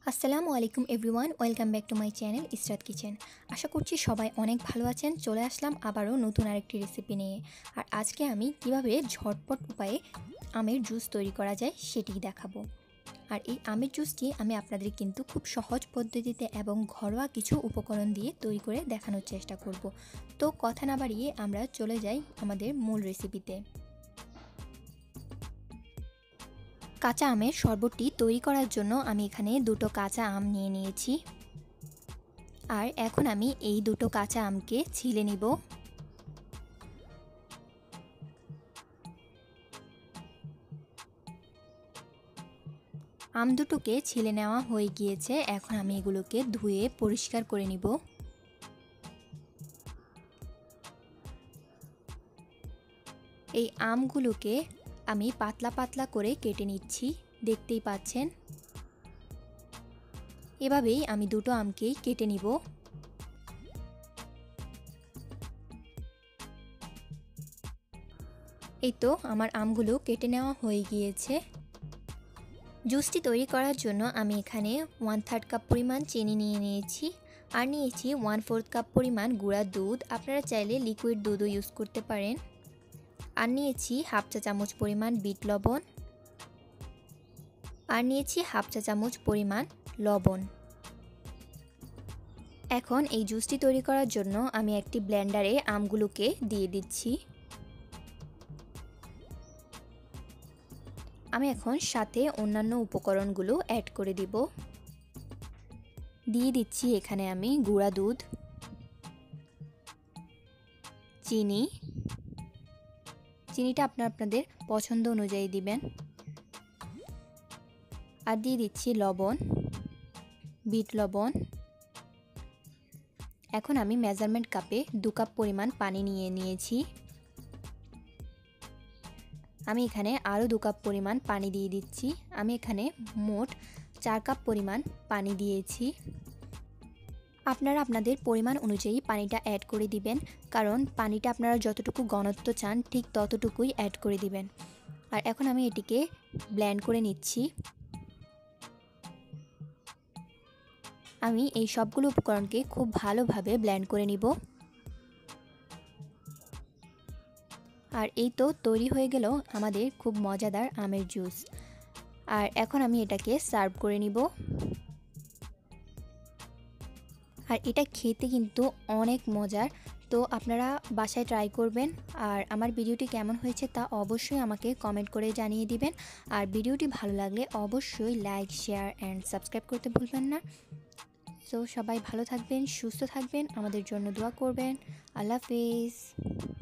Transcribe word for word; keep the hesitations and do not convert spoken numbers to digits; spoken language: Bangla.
আসসালামু আলাইকুম everyone, welcome back to my channel Israt Kitchen. আশা করছি সবাই অনেক ভালো আছেন। চলে আসলাম আবারও নতুন আরেকটি রেসিপি নিয়ে। আর আজকে আমি কিভাবে ঝটপট উপায়ে আমের জুস তৈরি করা যায় সেটি দেখাবো। আর এই আমের জুসটি আমি আপনাদের কিন্তু খুব সহজ পদ্ধতিতে এবং ঘরোয়া কিছু উপকরণ দিয়ে তৈরি করে দেখানোর চেষ্টা করব। তো কথা না বাড়িয়ে আমরা চলে যাই আমাদের মূল রেসিপিতে। কাঁচা আমের শরবতটি তৈরি করার জন্য আমি এখানে দুটো কাঁচা আম নিয়ে নিয়েছি। আর এখন আমি এই দুটো কাঁচা আমকে ছিলে নিব। আম দুটোকে ছিলে নেওয়া হয়ে গিয়েছে। এখন আমি এগুলোকে ধুয়ে পরিষ্কার করে নিব। এই আমগুলোকে আমি পাতলা পাতলা করে কেটে নিচ্ছি, দেখতেই পাচ্ছেন। এভাবেই আমি দুটো আমকেই কেটে নিব। এই তো আমার আমগুলো কেটে নেওয়া হয়ে গিয়েছে। জুসটি তৈরি করার জন্য আমি এখানে ওয়ান থার্ড কাপ পরিমাণ চিনি নিয়ে নিয়েছি। আর নিয়েছি ওয়ান ফোর্থ কাপ পরিমাণ গুঁড়া দুধ, আপনারা চাইলে লিকুইড দুধও ইউজ করতে পারেন। আর নিয়েছি হাফ চা চামচ পরিমাণ বিট লবণ। আর নিয়েছি হাফ চা চামচ পরিমাণ লবণ। এখন এই জুসটি তৈরি করার জন্য আমি একটি ব্লেন্ডারে আমগুলোকে দিয়ে দিচ্ছি। আমি এখন সাথে অন্যান্য উপকরণগুলো অ্যাড করে দিব। দিয়ে দিচ্ছি এখানে আমি গুঁড়া দুধ, চিনি, চিনিটা আপনার আপনাদের পছন্দ অনুযায়ী দিবেন। আর দিয়ে দিচ্ছি লবণ, বিট লবণ। এখন আমি মেজারমেন্ট কাপে দু কাপ পরিমাণ পানি নিয়ে নিয়েছি। আমি এখানে আরও দু কাপ পরিমাণ পানি দিয়ে দিচ্ছি। আমি এখানে মোট চার কাপ পরিমাণ পানি দিয়েছি। আপনারা আপনাদের পরিমাণ অনুযায়ী পানিটা অ্যাড করে দিবেন, কারণ পানিটা আপনারা যতটুকু ঘনত্ব চান ঠিক ততটুকুই অ্যাড করে দিবেন। আর এখন আমি এটিকে ব্লেন্ড করে নিচ্ছি। আমি এই সবগুলো উপকরণকে খুব ভালোভাবে ব্লেন্ড করে নিব। আর এই তো তৈরি হয়ে গেল আমাদের খুব মজাদার আমের জুস। আর এখন আমি এটাকে সার্ভ করে নিব। আর এটা খেতে কিন্তু অনেক মজার, তো আপনারা বাসায় ট্রাই করবেন। আর আমার ভিডিওটি কেমন হয়েছে তা অবশ্যই আমাকে কমেন্ট করে জানিয়ে দিবেন। আর ভিডিওটি ভালো লাগলে অবশ্যই লাইক, শেয়ার অ্যান্ড সাবস্ক্রাইব করতে ভুলবেন না। তো সবাই ভালো থাকবেন, সুস্থ থাকবেন, আমাদের জন্য দোয়া করবেন। আল্লাহ হাফেজ।